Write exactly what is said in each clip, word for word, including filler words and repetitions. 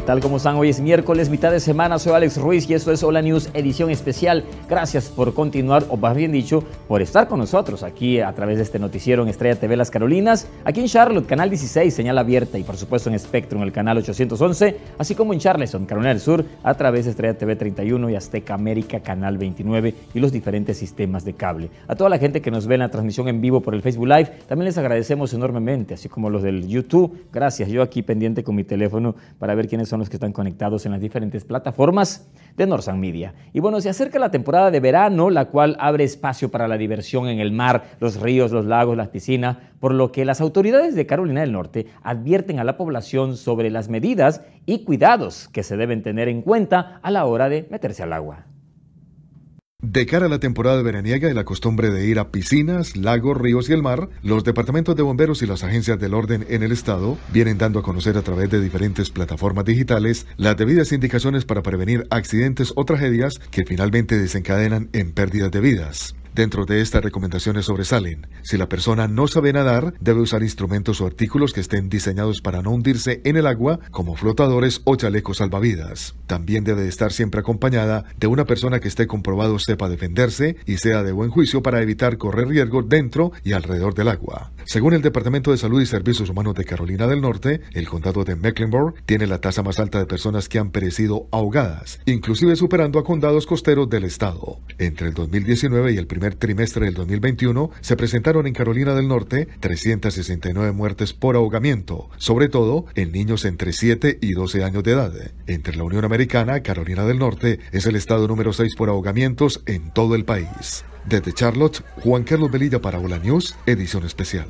tal? ¿Cómo están? Hoy es miércoles, mitad de semana. Soy Alex Ruiz y esto es Hola News, edición especial. Gracias por continuar, o más bien dicho, por estar con nosotros aquí a través de este noticiero en Estrella T V Las Carolinas, aquí en Charlotte, canal dieciséis, señal abierta, y por supuesto en Spectrum, el canal ochocientos once, así como en Charleston, Carolina del Sur, a través de Estrella T V treinta y uno y Azteca América, canal veintinueve, y los diferentes sistemas de cable. A toda la gente que nos ve en la transmisión en vivo por el Facebook Live, también les agradecemos enormemente, así como los del YouTube. Gracias, yo aquí pendiente con mi teléfono para ver quiénes son los que están conectados en las diferentes plataformas de Northern Media. Y bueno, se acerca la temporada de verano, la cual abre espacio para la diversión en el mar, los ríos, los lagos, las piscinas, por lo que las autoridades de Carolina del Norte advierten a la población sobre las medidas y cuidados que se deben tener en cuenta a la hora de meterse al agua. De cara a la temporada veraniega y la costumbre de ir a piscinas, lagos, ríos y el mar, los departamentos de bomberos y las agencias del orden en el estado vienen dando a conocer a través de diferentes plataformas digitales las debidas indicaciones para prevenir accidentes o tragedias que finalmente desencadenan en pérdidas de vidas. Dentro de estas recomendaciones sobresalen: si la persona no sabe nadar, debe usar instrumentos o artículos que estén diseñados para no hundirse en el agua, como flotadores o chalecos salvavidas. También debe estar siempre acompañada de una persona que esté comprobado sepa defenderse y sea de buen juicio para evitar correr riesgos dentro y alrededor del agua. Según el Departamento de Salud y Servicios Humanos de Carolina del Norte, el condado de Mecklenburg tiene la tasa más alta de personas que han perecido ahogadas, inclusive superando a condados costeros del estado. Entre el dos mil diecinueve y el primer trimestre del dos mil veintiuno se presentaron en Carolina del Norte trescientas sesenta y nueve muertes por ahogamiento, sobre todo en niños entre siete y doce años de edad. Entre la Unión Americana, Carolina del Norte es el estado número seis por ahogamientos en todo el país. Desde Charlotte, Juan Carlos Velilla para Hola News, edición especial.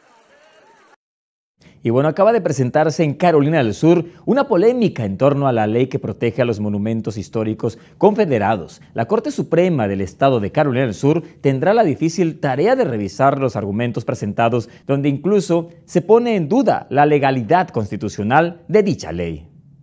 Y bueno, acaba de presentarse en Carolina del Sur una polémica en torno a la ley que protege a los monumentos históricos confederados. La Corte Suprema del Estado de Carolina del Sur tendrá la difícil tarea de revisar los argumentos presentados, donde incluso se pone en duda la legalidad constitucional de dicha ley.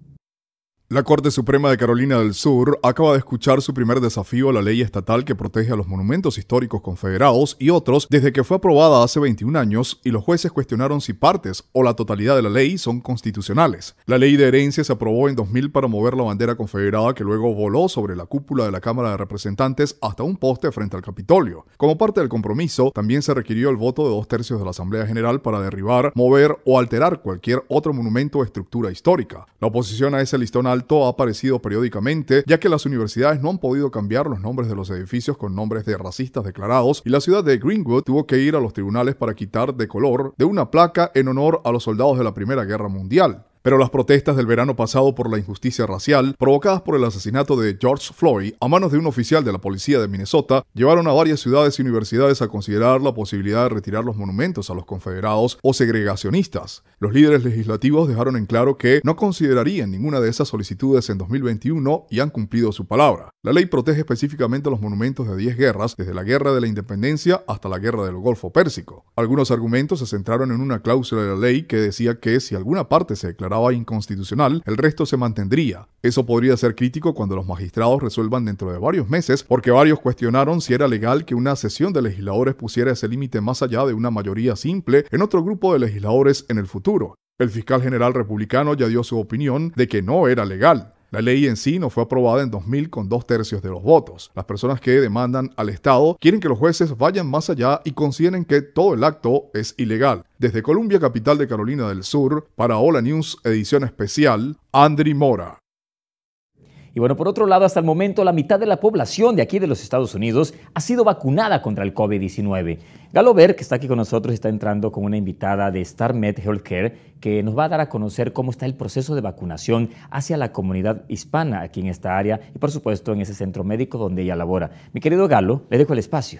La Corte Suprema de Carolina del Sur acaba de escuchar su primer desafío a la ley estatal que protege a los monumentos históricos confederados y otros desde que fue aprobada hace veintiún años, y los jueces cuestionaron si partes o la totalidad de la ley son constitucionales. La ley de herencia se aprobó en dos mil para mover la bandera confederada, que luego voló sobre la cúpula de la Cámara de Representantes hasta un poste frente al Capitolio. Como parte del compromiso, también se requirió el voto de dos tercios de la Asamblea General para derribar, mover o alterar cualquier otro monumento o estructura histórica. La oposición a ese listón alto ha aparecido periódicamente, ya que las universidades no han podido cambiar los nombres de los edificios con nombres de racistas declarados, y la ciudad de Greenwood tuvo que ir a los tribunales para quitar de color de una placa en honor a los soldados de la Primera Guerra Mundial. Pero las protestas del verano pasado por la injusticia racial, provocadas por el asesinato de George Floyd a manos de un oficial de la policía de Minnesota, llevaron a varias ciudades y universidades a considerar la posibilidad de retirar los monumentos a los confederados o segregacionistas. Los líderes legislativos dejaron en claro que no considerarían ninguna de esas solicitudes en dos mil veintiuno y han cumplido su palabra. La ley protege específicamente los monumentos de diez guerras, desde la Guerra de la Independencia hasta la Guerra del Golfo Pérsico. Algunos argumentos se centraron en una cláusula de la ley que decía que si alguna parte se declaraba inconstitucional, el resto se mantendría. Eso podría ser crítico cuando los magistrados resuelvan dentro de varios meses, porque varios cuestionaron si era legal que una sesión de legisladores pusiera ese límite más allá de una mayoría simple en otro grupo de legisladores en el futuro. El fiscal general republicano ya dio su opinión de que no era legal. La ley en sí no fue aprobada en dos mil con dos tercios de los votos. Las personas que demandan al Estado quieren que los jueces vayan más allá y consideren que todo el acto es ilegal. Desde Columbia, capital de Carolina del Sur, para Hola News, edición especial, Andri Mora. Y bueno, por otro lado, hasta el momento la mitad de la población de aquí de los Estados Unidos ha sido vacunada contra el COVID diecinueve. Galo Ver, que está aquí con nosotros, está entrando con una invitada de StarMed Healthcare, que nos va a dar a conocer cómo está el proceso de vacunación hacia la comunidad hispana aquí en esta área y, por supuesto, en ese centro médico donde ella labora. Mi querido Galo, le dejo el espacio.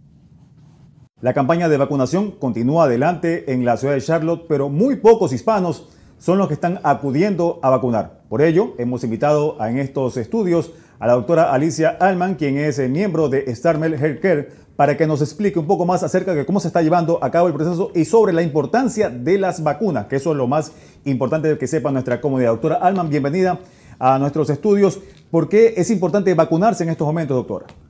La campaña de vacunación continúa adelante en la ciudad de Charlotte, pero muy pocos hispanos son los que están acudiendo a vacunar. Por ello, hemos invitado a, en estos estudios a la doctora Alicia Allman, quien es eh, miembro de StarMed Healthcare, para que nos explique un poco más acerca de cómo se está llevando a cabo el proceso y sobre la importancia de las vacunas, que eso es lo más importante que sepa nuestra comunidad. Doctora Allman, bienvenida a nuestros estudios. ¿Por qué es importante vacunarse en estos momentos, doctora?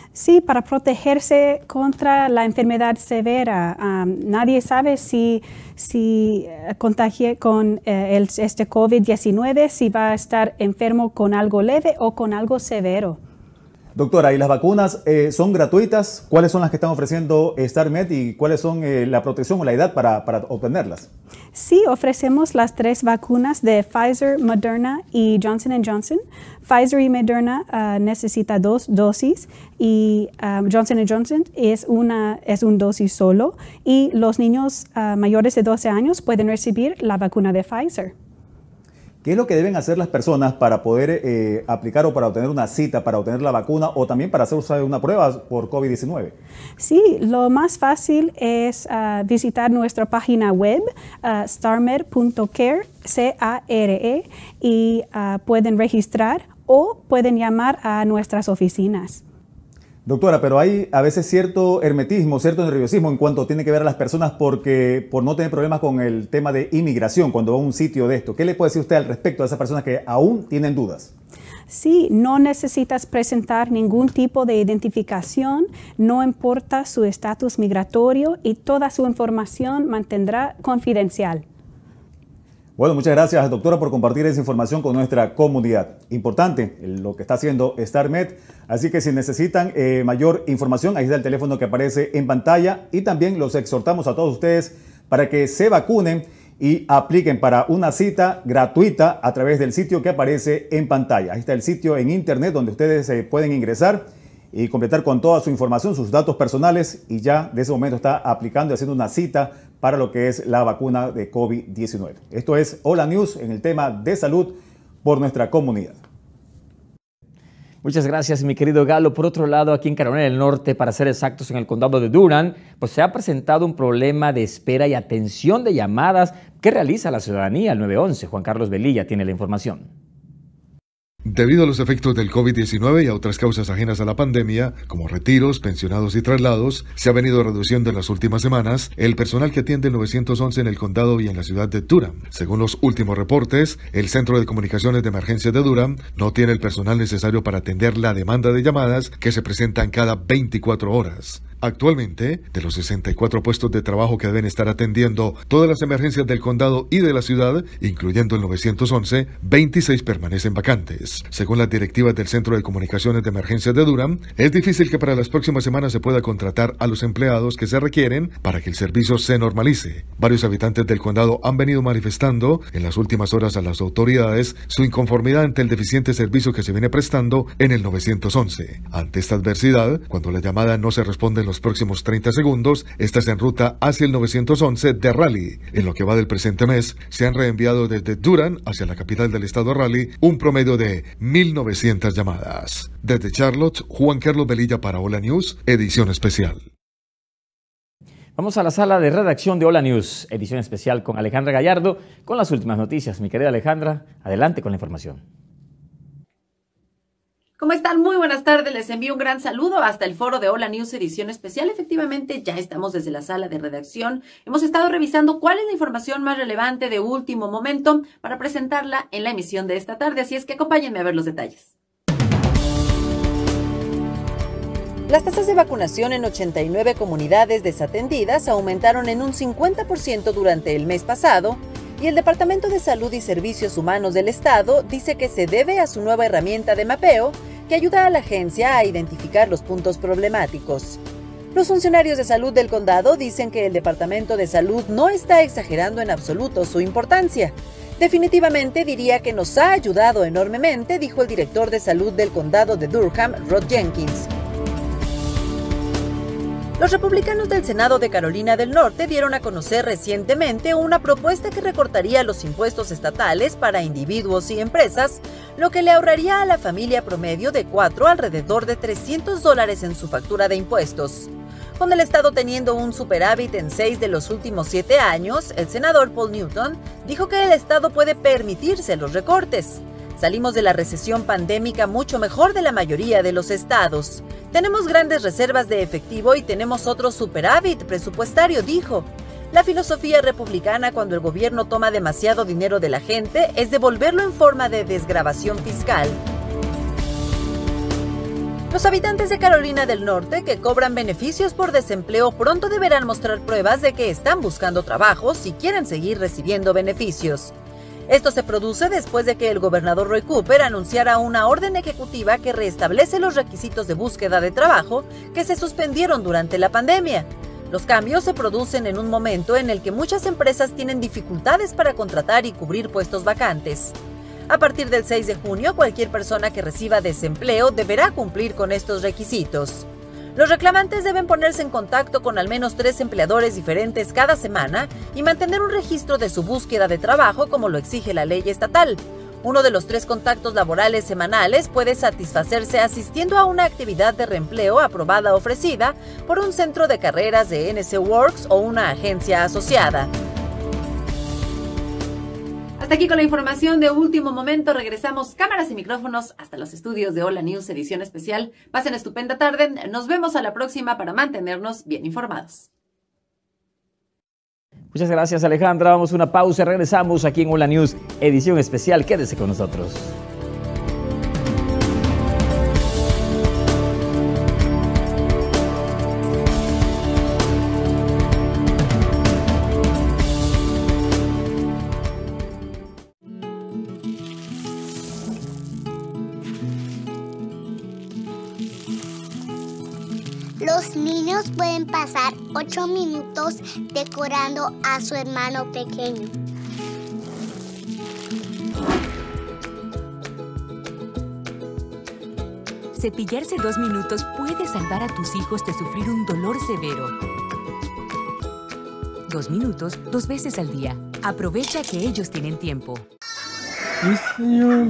Sí, para protegerse contra la enfermedad severa. Um, nadie sabe si, si contagie con eh, el, este COVID diecinueve, si va a estar enfermo con algo leve o con algo severo. Doctora, ¿y las vacunas eh, son gratuitas? ¿Cuáles son las que están ofreciendo StarMed y cuáles son eh, la protección o la edad para, para obtenerlas? Sí, ofrecemos las tres vacunas de Pfizer, Moderna y Johnson and Johnson. Pfizer y Moderna uh, necesita dos dosis y um, Johnson and Johnson es una es un dosis solo. Y los niños uh, mayores de doce años pueden recibir la vacuna de Pfizer. ¿Qué es lo que deben hacer las personas para poder eh, aplicar o para obtener una cita, para obtener la vacuna o también para hacer una prueba por COVID diecinueve? Sí, lo más fácil es uh, visitar nuestra página web, uh, starmed punto care, C A R E, y uh, pueden registrar o pueden llamar a nuestras oficinas. Doctora, pero hay a veces cierto hermetismo, cierto nerviosismo en cuanto tiene que ver a las personas porque por no tener problemas con el tema de inmigración cuando va a un sitio de esto. ¿Qué le puede decir usted al respecto a esas personas que aún tienen dudas? Sí, no necesitas presentar ningún tipo de identificación, no importa su estatus migratorio y toda su información mantendrá confidencial. Bueno, muchas gracias, doctora, por compartir esa información con nuestra comunidad. Importante lo que está haciendo StarMed. Así que si necesitan eh, mayor información, ahí está el teléfono que aparece en pantalla. Y también los exhortamos a todos ustedes para que se vacunen y apliquen para una cita gratuita a través del sitio que aparece en pantalla. Ahí está el sitio en internet donde ustedes eh, pueden ingresar y completar con toda su información, sus datos personales, y ya de ese momento está aplicando y haciendo una cita para lo que es la vacuna de COVID diecinueve. Esto es Hola News en el tema de salud por nuestra comunidad. Muchas gracias, mi querido Galo. Por otro lado, aquí en Carolina del Norte, para ser exactos, en el condado de Durham, pues se ha presentado un problema de espera y atención de llamadas que realiza la ciudadanía al nueve once. Juan Carlos Velilla tiene la información. Debido a los efectos del COVID diecinueve y a otras causas ajenas a la pandemia, como retiros, pensionados y traslados, se ha venido reduciendo en las últimas semanas el personal que atiende el nueve once en el condado y en la ciudad de Durham. Según los últimos reportes, el Centro de Comunicaciones de Emergencia de Durham no tiene el personal necesario para atender la demanda de llamadas que se presentan cada veinticuatro horas. Actualmente, de los sesenta y cuatro puestos de trabajo que deben estar atendiendo todas las emergencias del condado y de la ciudad, incluyendo el nueve once, veintiséis permanecen vacantes. Según las directivas del Centro de Comunicaciones de Emergencia de Durham, es difícil que para las próximas semanas se pueda contratar a los empleados que se requieren para que el servicio se normalice. Varios habitantes del condado han venido manifestando en las últimas horas a las autoridades su inconformidad ante el deficiente servicio que se viene prestando en el nueve once. Ante esta adversidad, cuando la llamada no se responde en los próximos treinta segundos, estás en ruta hacia el nueve once de Raleigh. En lo que va del presente mes, se han reenviado desde Durham hacia la capital del estado Raleigh un promedio de mil novecientas llamadas. Desde Charlotte, Juan Carlos Velilla para Hola News, edición especial. Vamos a la sala de redacción de Hola News, edición especial con Alejandra Gallardo, con las últimas noticias. Mi querida Alejandra, adelante con la información. ¿Cómo están? Muy buenas tardes. Les envío un gran saludo hasta el foro de Hola News edición especial. Efectivamente, ya estamos desde la sala de redacción. Hemos estado revisando cuál es la información más relevante de último momento para presentarla en la emisión de esta tarde. Así es que acompáñenme a ver los detalles. Las tasas de vacunación en ochenta y nueve comunidades desatendidas aumentaron en un cincuenta por ciento durante el mes pasado, y el Departamento de Salud y Servicios Humanos del Estado dice que se debe a su nueva herramienta de mapeo que ayuda a la agencia a identificar los puntos problemáticos. Los funcionarios de salud del condado dicen que el Departamento de Salud no está exagerando en absoluto su importancia. Definitivamente diría que nos ha ayudado enormemente, dijo el director de salud del condado de Durham, Rod Jenkins. Los republicanos del Senado de Carolina del Norte dieron a conocer recientemente una propuesta que recortaría los impuestos estatales para individuos y empresas, lo que le ahorraría a la familia promedio de cuatro alrededor de trescientos dólares en su factura de impuestos. Con el estado teniendo un superávit en seis de los últimos siete años, el senador Paul Newton dijo que el estado puede permitirse los recortes. Salimos de la recesión pandémica mucho mejor de la mayoría de los estados. Tenemos grandes reservas de efectivo y tenemos otro superávit presupuestario, dijo. La filosofía republicana cuando el gobierno toma demasiado dinero de la gente es devolverlo en forma de desgravación fiscal. Los habitantes de Carolina del Norte que cobran beneficios por desempleo pronto deberán mostrar pruebas de que están buscando trabajo si quieren seguir recibiendo beneficios. Esto se produce después de que el gobernador Roy Cooper anunciara una orden ejecutiva que reestablece los requisitos de búsqueda de trabajo que se suspendieron durante la pandemia. Los cambios se producen en un momento en el que muchas empresas tienen dificultades para contratar y cubrir puestos vacantes. A partir del seis de junio, cualquier persona que reciba desempleo deberá cumplir con estos requisitos. Los reclamantes deben ponerse en contacto con al menos tres empleadores diferentes cada semana y mantener un registro de su búsqueda de trabajo como lo exige la ley estatal. Uno de los tres contactos laborales semanales puede satisfacerse asistiendo a una actividad de reempleo aprobada o ofrecida por un centro de carreras de N S Works o una agencia asociada. Hasta aquí con la información de último momento. Regresamos cámaras y micrófonos hasta los estudios de Hola News edición especial. Pasen estupenda tarde. Nos vemos a la próxima para mantenernos bien informados. Muchas gracias, Alejandra. Vamos a una pausa. Regresamos aquí en Hola News edición especial. Quédese con nosotros. Los niños pueden pasar ocho minutos decorando a su hermano pequeño. Cepillarse dos minutos puede salvar a tus hijos de sufrir un dolor severo. Dos minutos, dos veces al día. Aprovecha que ellos tienen tiempo. Sí, señor.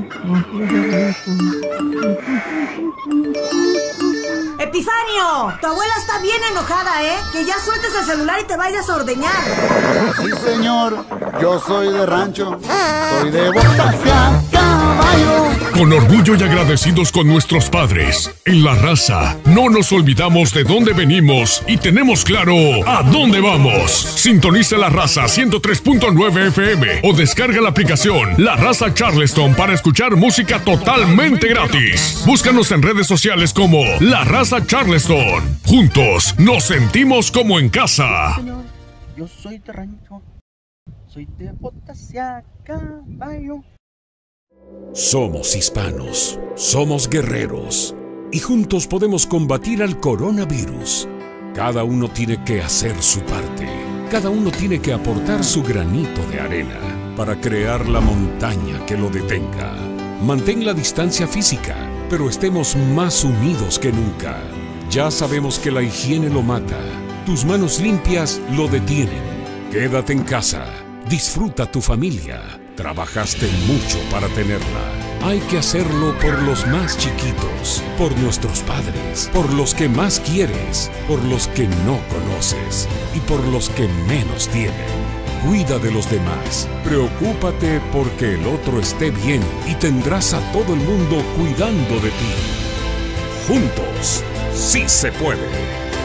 ¡Epifanio! Tu abuela está bien enojada, ¿eh? Que ya sueltes el celular y te vayas a ordeñar. Sí, señor. Yo soy de rancho. Soy de botas a caballo. Con orgullo y agradecidos con nuestros padres, en La Raza no nos olvidamos de dónde venimos y tenemos claro a dónde vamos. Sintoniza La Raza ciento tres punto nueve F M o descarga la aplicación La Raza Charleston para escuchar música totalmente gratis. Búscanos en redes sociales como La Raza Charleston. Juntos nos sentimos como en casa. Señor, yo soy de rancho. Soy de botas a caballo. Somos hispanos, somos guerreros y juntos podemos combatir al coronavirus. Cada uno tiene que hacer su parte. Cada uno tiene que aportar su granito de arena para crear la montaña que lo detenga. Mantén la distancia física, pero estemos más unidos que nunca. Ya sabemos que la higiene lo mata. Tus manos limpias lo detienen. Quédate en casa. Disfruta tu familia. Trabajaste mucho para tenerla. Hay que hacerlo por los más chiquitos, por nuestros padres, por los que más quieres, por los que no conoces y por los que menos tienen. Cuida de los demás. Preocúpate porque el otro esté bien y tendrás a todo el mundo cuidando de ti. Juntos, sí se puede.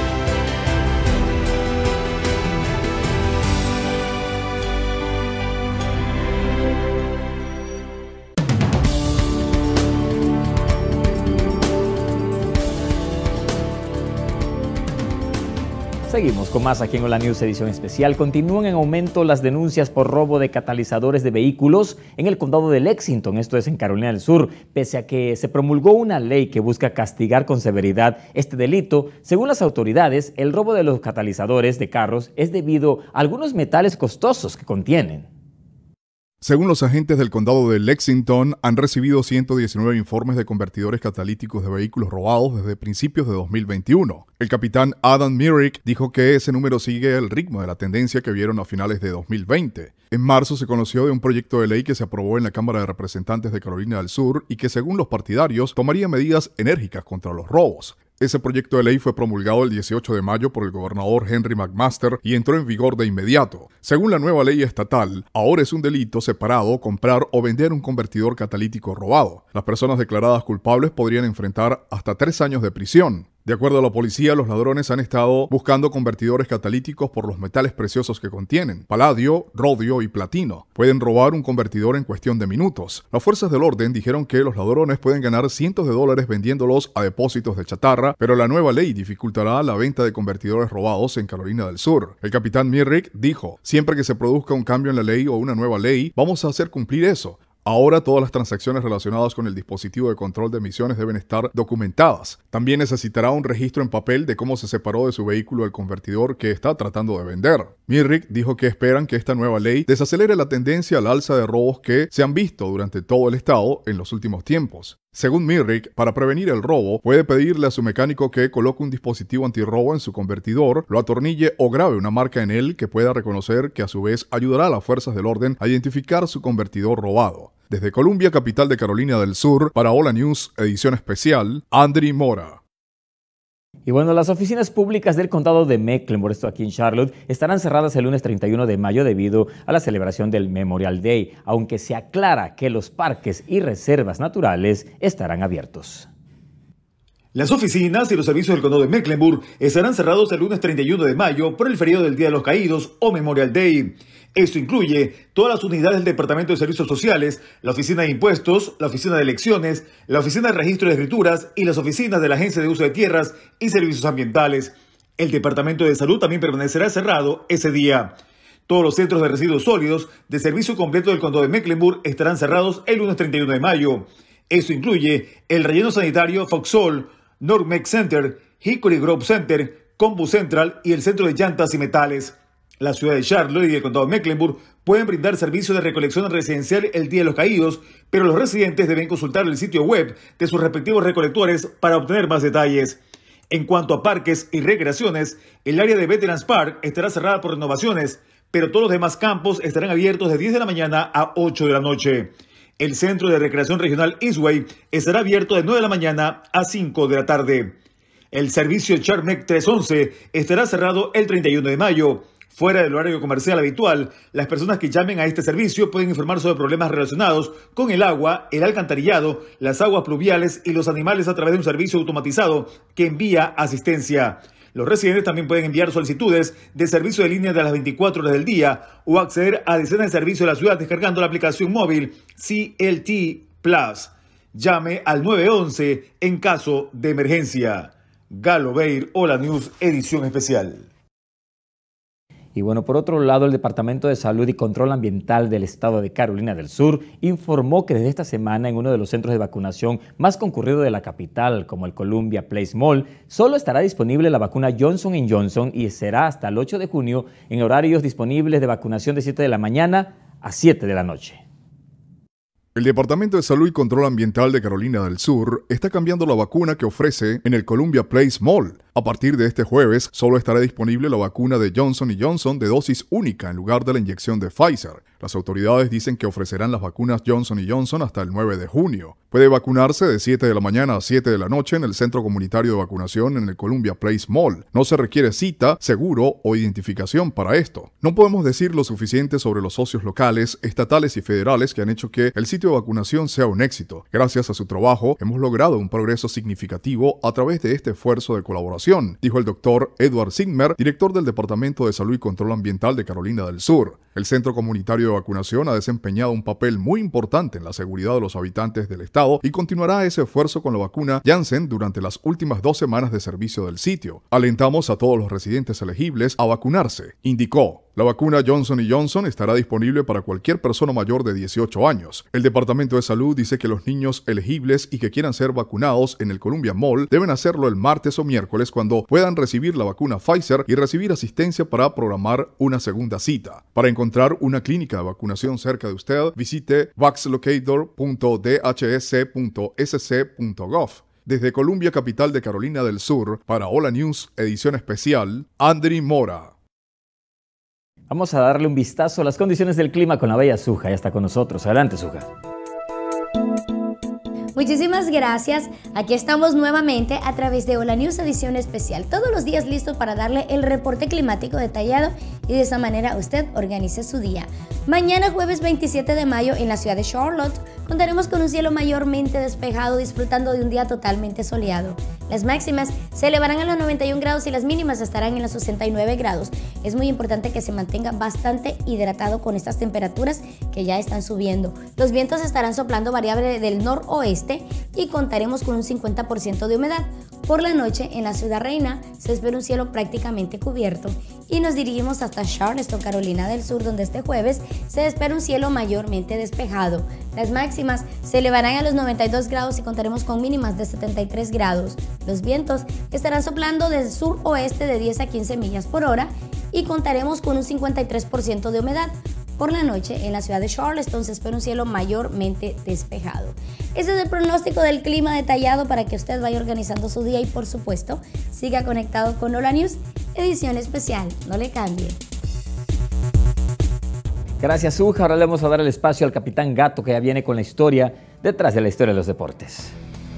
Seguimos con más aquí en Hola News edición especial. Continúan en aumento las denuncias por robo de catalizadores de vehículos en el condado de Lexington, esto es en Carolina del Sur. Pese a que se promulgó una ley que busca castigar con severidad este delito, según las autoridades, el robo de los catalizadores de carros es debido a algunos metales costosos que contienen. Según los agentes del condado de Lexington, han recibido ciento diecinueve informes de convertidores catalíticos de vehículos robados desde principios de dos mil veintiuno. El capitán Adam Myrick dijo que ese número sigue el ritmo de la tendencia que vieron a finales de dos mil veinte. En marzo se conoció de un proyecto de ley que se aprobó en la Cámara de Representantes de Carolina del Sur y que, según los partidarios, tomaría medidas enérgicas contra los robos. Ese proyecto de ley fue promulgado el dieciocho de mayo por el gobernador Henry McMaster y entró en vigor de inmediato. Según la nueva ley estatal, ahora es un delito separado comprar o vender un convertidor catalítico robado. Las personas declaradas culpables podrían enfrentar hasta tres años de prisión. De acuerdo a la policía, los ladrones han estado buscando convertidores catalíticos por los metales preciosos que contienen: paladio, rodio y platino. Pueden robar un convertidor en cuestión de minutos. Las fuerzas del orden dijeron que los ladrones pueden ganar cientos de dólares vendiéndolos a depósitos de chatarra, pero la nueva ley dificultará la venta de convertidores robados en Carolina del Sur. El capitán Myrick dijo: siempre que se produzca un cambio en la ley o una nueva ley, vamos a hacer cumplir eso. Ahora todas las transacciones relacionadas con el dispositivo de control de emisiones deben estar documentadas. También necesitará un registro en papel de cómo se separó de su vehículo el convertidor que está tratando de vender. Myrick dijo que esperan que esta nueva ley desacelere la tendencia al alza de robos que se han visto durante todo el estado en los últimos tiempos. Según Myrick, para prevenir el robo, puede pedirle a su mecánico que coloque un dispositivo antirrobo en su convertidor, lo atornille o grabe una marca en él que pueda reconocer, que a su vez ayudará a las fuerzas del orden a identificar su convertidor robado. Desde Columbia, capital de Carolina del Sur, para Hola News, edición especial, Andri Mora. Y bueno, las oficinas públicas del condado de Mecklenburg, esto aquí en Charlotte, estarán cerradas el lunes treinta y uno de mayo debido a la celebración del Memorial Day, aunque se aclara que los parques y reservas naturales estarán abiertos. Las oficinas y los servicios del condado de Mecklenburg estarán cerrados el lunes treinta y uno de mayo por el feriado del Día de los Caídos o Memorial Day. Esto incluye todas las unidades del Departamento de Servicios Sociales, la Oficina de Impuestos, la Oficina de Elecciones, la Oficina de Registro de Escrituras y las oficinas de la Agencia de Uso de Tierras y Servicios Ambientales. El Departamento de Salud también permanecerá cerrado ese día. Todos los centros de residuos sólidos de servicio completo del condado de Mecklenburg estarán cerrados el lunes treinta y uno de mayo. Esto incluye el relleno sanitario Foxhall, North Meck Center, Hickory Grove Center, Combu Central y el Centro de Llantas y Metales. La ciudad de Charlotte y el condado de Mecklenburg pueden brindar servicio de recolección residencial el Día de los Caídos, pero los residentes deben consultar el sitio web de sus respectivos recolectores para obtener más detalles. En cuanto a parques y recreaciones, el área de Veterans Park estará cerrada por renovaciones, pero todos los demás campos estarán abiertos de diez de la mañana a ocho de la noche. El Centro de Recreación Regional Eastway estará abierto de nueve de la mañana a cinco de la tarde. El servicio Charmec trescientos once estará cerrado el treinta y uno de mayo. Fuera del horario comercial habitual, las personas que llamen a este servicio pueden informar sobre problemas relacionados con el agua, el alcantarillado, las aguas pluviales y los animales a través de un servicio automatizado que envía asistencia. Los residentes también pueden enviar solicitudes de servicio de línea de las veinticuatro horas del día o acceder a decenas de servicios de la ciudad descargando la aplicación móvil C L T Plus. Llame al nueve once en caso de emergencia. Galo Beir, Hola News, edición especial. Y bueno, por otro lado, el Departamento de Salud y Control Ambiental del Estado de Carolina del Sur informó que desde esta semana en uno de los centros de vacunación más concurridos de la capital, como el Columbia Place Mall, solo estará disponible la vacuna Johnson and Johnson y será hasta el ocho de junio en horarios disponibles de vacunación de siete de la mañana a siete de la noche. El Departamento de Salud y Control Ambiental de Carolina del Sur está cambiando la vacuna que ofrece en el Columbia Place Mall. A partir de este jueves, solo estará disponible la vacuna de Johnson and Johnson de dosis única en lugar de la inyección de Pfizer. Las autoridades dicen que ofrecerán las vacunas Johnson and Johnson hasta el nueve de junio. Puede vacunarse de siete de la mañana a siete de la noche en el Centro Comunitario de Vacunación en el Columbia Place Mall. No se requiere cita, seguro o identificación para esto. No podemos decir lo suficiente sobre los socios locales, estatales y federales que han hecho que el sitio de vacunación sea un éxito. Gracias a su trabajo, hemos logrado un progreso significativo a través de este esfuerzo de colaboración, dijo el doctor Edward Sigmer, director del Departamento de Salud y Control Ambiental de Carolina del Sur. El Centro Comunitario de Vacunación ha desempeñado un papel muy importante en la seguridad de los habitantes del estado y continuará ese esfuerzo con la vacuna Janssen durante las últimas dos semanas de servicio del sitio. Alentamos a todos los residentes elegibles a vacunarse, indicó. La vacuna Johnson and Johnson estará disponible para cualquier persona mayor de dieciocho años. El Departamento de Salud dice que los niños elegibles y que quieran ser vacunados en el Columbia Mall deben hacerlo el martes o miércoles cuando puedan recibir la vacuna Pfizer y recibir asistencia para programar una segunda cita. Para encontrar una clínica de vacunación cerca de usted, visite vaxlocator punto d h s punto s c punto gov. Desde Columbia, capital de Carolina del Sur, para Hola News, edición especial, Andri Mora. Vamos a darle un vistazo a las condiciones del clima con la bella Suja. Ya está con nosotros. Adelante, Suja. Muchísimas gracias. Aquí estamos nuevamente a través de Hola News edición especial. Todos los días listos para darle el reporte climático detallado y de esa manera usted organice su día. Mañana jueves veintisiete de mayo en la ciudad de Charlotte, contaremos con un cielo mayormente despejado, disfrutando de un día totalmente soleado. Las máximas se elevarán a los noventa y un grados y las mínimas estarán en los sesenta y nueve grados. Es muy importante que se mantenga bastante hidratado con estas temperaturas que ya están subiendo. Los vientos estarán soplando variable del noroeste y contaremos con un cincuenta por ciento de humedad. Por la noche, en la Ciudad Reina, se espera un cielo prácticamente cubierto y nos dirigimos hasta Charleston, Carolina del Sur, donde este jueves se espera un cielo mayormente despejado. Las máximas se elevarán a los noventa y dos grados y contaremos con mínimas de setenta y tres grados. Los vientos estarán soplando del sur-oeste de diez a quince millas por hora y contaremos con un cincuenta y tres por ciento de humedad. Por la noche, en la ciudad de Charleston se espera un cielo mayormente despejado. Ese es el pronóstico del clima detallado para que usted vaya organizando su día y, por supuesto, siga conectado con Hola News, edición especial. No le cambie. Gracias, Uja. Ahora le vamos a dar el espacio al Capitán Gato, que ya viene con la historia detrás de la historia de los deportes.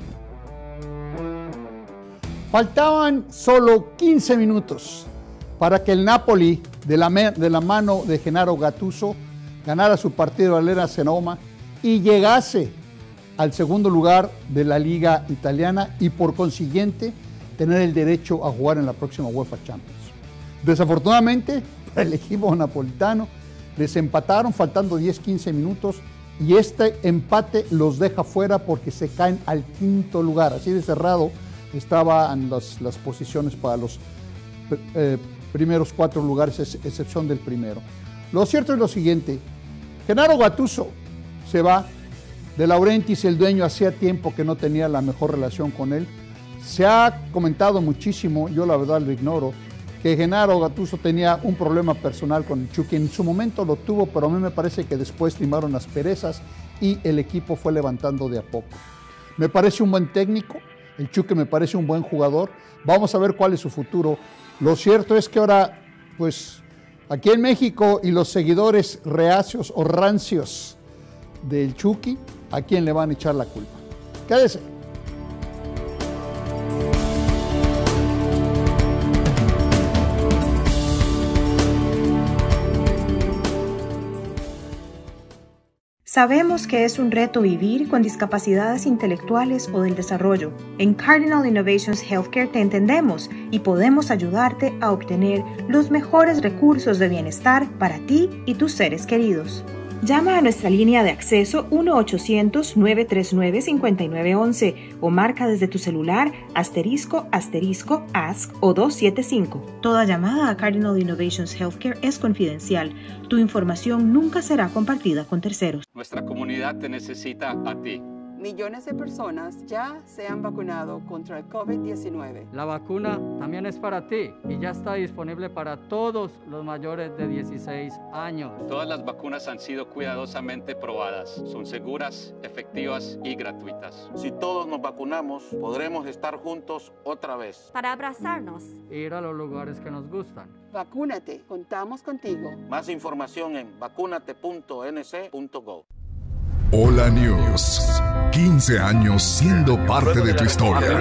Faltaban solo quince minutos para que el Napoli, de la, de la mano de Gennaro Gattuso, ganara su partido a Hellas Verona y llegase al segundo lugar de la Liga Italiana y por consiguiente tener el derecho a jugar en la próxima UEFA Champions. Desafortunadamente, para el equipo napolitano, les empataron faltando diez a quince minutos y este empate los deja fuera porque se caen al quinto lugar. Así de cerrado estaban las, las posiciones para los eh, primeros cuatro lugares, ex excepción del primero. Lo cierto es lo siguiente: Gennaro Gattuso se va. De Laurentiis, el dueño, hacía tiempo que no tenía la mejor relación con él. Se ha comentado muchísimo, yo la verdad lo ignoro, que Gennaro Gattuso tenía un problema personal con el Chucky. En su momento lo tuvo, pero a mí me parece que después limaron las perezas y el equipo fue levantando de a poco. Me parece un buen técnico, el Chucky me parece un buen jugador. Vamos a ver cuál es su futuro. Lo cierto es que ahora, pues, aquí en México y los seguidores reacios o rancios del Chucky, ¿a quién le van a echar la culpa? Quédese. Sabemos que es un reto vivir con discapacidades intelectuales o del desarrollo. En Cardinal Innovations Healthcare te entendemos y podemos ayudarte a obtener los mejores recursos de bienestar para ti y tus seres queridos. Llama a nuestra línea de acceso uno ochocientos, nueve tres nueve, cinco nueve uno uno o marca desde tu celular asterisco asterisco ask o dos siete cinco. Toda llamada a Cardinal Innovations Healthcare es confidencial. Tu información nunca será compartida con terceros. Nuestra comunidad te necesita a ti. Millones de personas ya se han vacunado contra el COVID diecinueve. La vacuna también es para ti y ya está disponible para todos los mayores de dieciséis años. Todas las vacunas han sido cuidadosamente probadas. Son seguras, efectivas y gratuitas. Si todos nos vacunamos, podremos estar juntos otra vez. Para abrazarnos. Ir a los lugares que nos gustan. Vacúnate, contamos contigo. Más información en vacunate punto n c punto gov. Hola News. quince años siendo parte de tu historia.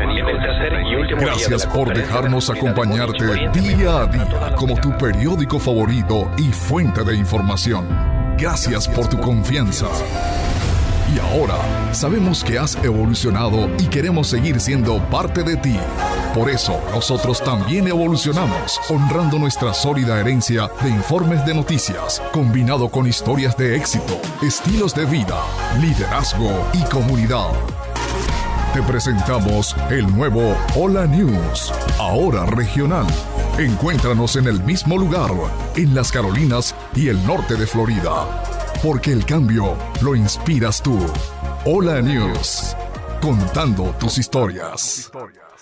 Gracias por dejarnos acompañarte día a día como tu periódico favorito y fuente de información. Gracias por tu confianza. Y ahora sabemos que has evolucionado y queremos seguir siendo parte de ti. Por eso nosotros también evolucionamos, honrando nuestra sólida herencia de informes de noticias, combinado con historias de éxito, estilos de vida, liderazgo y comunidad. Te presentamos el nuevo Hola News, ahora regional. Encuéntranos en el mismo lugar, en las Carolinas y el norte de Florida. Porque el cambio lo inspiras tú. Hola News, contando tus historias.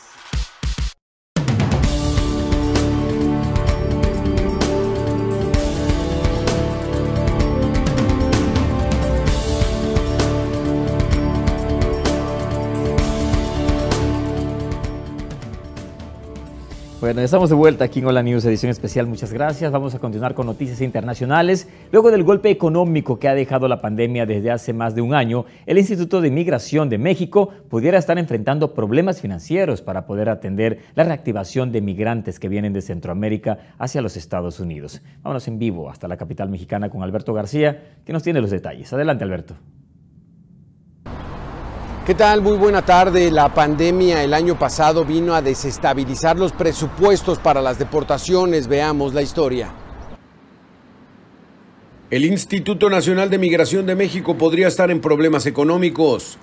Bueno, ya estamos de vuelta aquí en Hola News, edición especial. Muchas gracias. Vamos a continuar con noticias internacionales. Luego del golpe económico que ha dejado la pandemia desde hace más de un año, el Instituto de Migración de México pudiera estar enfrentando problemas financieros para poder atender la reactivación de migrantes que vienen de Centroamérica hacia los Estados Unidos. Vámonos en vivo hasta la capital mexicana con Alberto García, que nos tiene los detalles. Adelante, Alberto. ¿Qué tal? Muy buena tarde. La pandemia el año pasado vino a desestabilizar los presupuestos para las deportaciones. Veamos la historia. El Instituto Nacional de Migración de México podría estar en problemas económicos.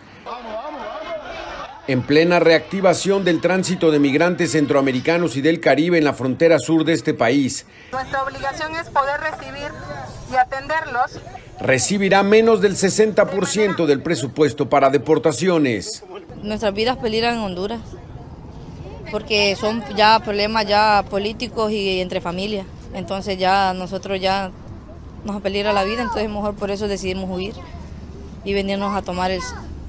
En plena reactivación del tránsito de migrantes centroamericanos y del Caribe en la frontera sur de este país. Nuestra obligación es poder recibir y atenderlos. Recibirá menos del sesenta por ciento del presupuesto para deportaciones. Nuestras vidas peligran en Honduras, porque son ya problemas ya políticos y entre familias. Entonces ya nosotros ya nos peligra la vida, entonces mejor por eso decidimos huir y venirnos a tomar el,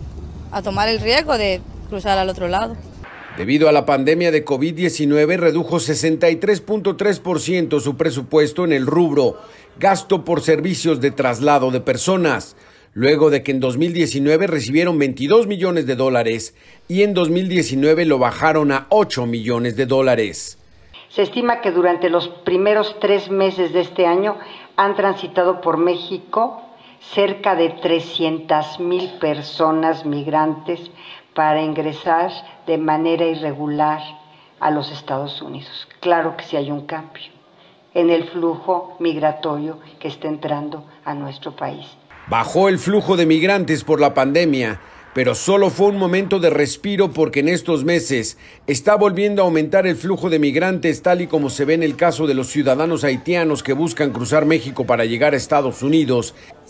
a tomar el riesgo de cruzar al otro lado. Debido a la pandemia de COVID diecinueve, redujo sesenta y tres punto tres por ciento su presupuesto en el rubro gasto por servicios de traslado de personas, luego de que en dos mil diecinueve recibieron veintidós millones de dólares y en dos mil diecinueve lo bajaron a ocho millones de dólares. Se estima que durante los primeros tres meses de este año han transitado por México cerca de trescientas mil personas migrantes para ingresar de manera irregular a los Estados Unidos. Claro que sí hay un cambio en el flujo migratorio que está entrando a nuestro país. Bajó el flujo de migrantes por la pandemia, pero solo fue un momento de respiro porque en estos meses está volviendo a aumentar el flujo de migrantes, tal y como se ve en el caso de los ciudadanos haitianos que buscan cruzar México para llegar a Estados Unidos.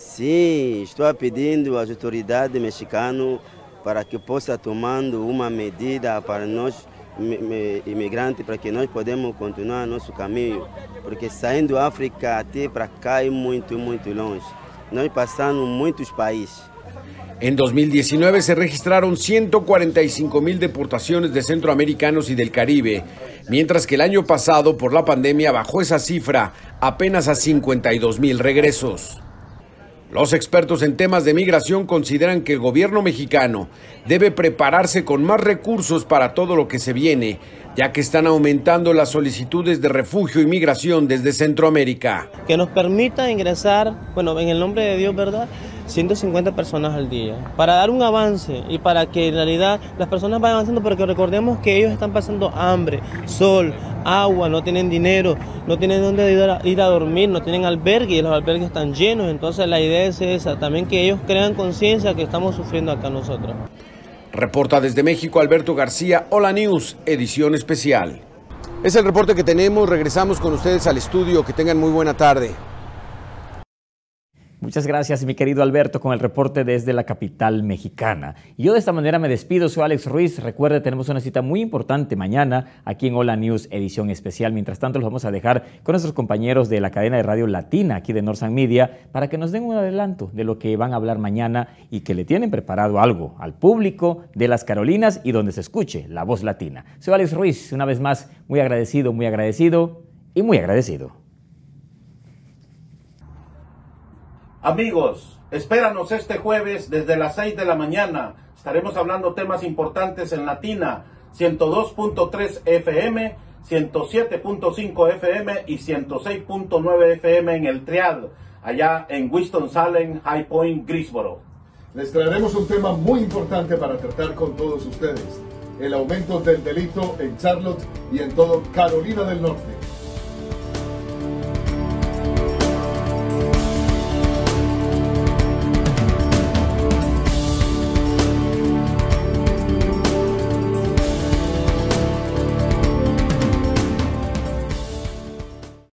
Sí, estoy pidiendo a las autoridades mexicanas para que possa tomando uma medida para nós imigrantes, para que nós podemos continuar nosso caminho, porque saindo da África até para cá é muito, muito longe. Nós passamos muitos países. En dos mil diecinueve se registraron ciento cuarenta y cinco mil deportaciones de centroamericanos y del Caribe, mientras que el año pasado por la pandemia bajó esa cifra apenas a cincuenta y dos mil regresos. Los expertos en temas de migración consideran que el gobierno mexicano debe prepararse con más recursos para todo lo que se viene, ya que están aumentando las solicitudes de refugio y migración desde Centroamérica. Que nos permita ingresar, bueno, en el nombre de Dios, ¿verdad?, ciento cincuenta personas al día, para dar un avance y para que en realidad las personas vayan avanzando, porque recordemos que ellos están pasando hambre, sol, agua, no tienen dinero, no tienen dónde ir a, ir a dormir, no tienen albergue y los albergues están llenos. Entonces la idea es esa, también que ellos crean conciencia que estamos sufriendo acá nosotros. Reporta desde México Alberto García, Hola News, edición especial. Es el reporte que tenemos, regresamos con ustedes al estudio, que tengan muy buena tarde. Muchas gracias, mi querido Alberto, con el reporte desde la capital mexicana. Y yo de esta manera me despido, soy Alex Ruiz. Recuerde, tenemos una cita muy importante mañana aquí en Hola News, edición especial. Mientras tanto, los vamos a dejar con nuestros compañeros de la cadena de radio latina aquí de Northside Media para que nos den un adelanto de lo que van a hablar mañana y que le tienen preparado algo al público de las Carolinas y donde se escuche la voz latina. Soy Alex Ruiz, una vez más, muy agradecido, muy agradecido y muy agradecido. Amigos, espéranos este jueves desde las seis de la mañana. Estaremos hablando temas importantes en Latina, ciento dos punto tres F M, ciento siete punto cinco F M y ciento seis punto nueve F M en el Triad, allá en Winston-Salem, High Point, Greensboro. Les traeremos un tema muy importante para tratar con todos ustedes: el aumento del delito en Charlotte y en todo Carolina del Norte.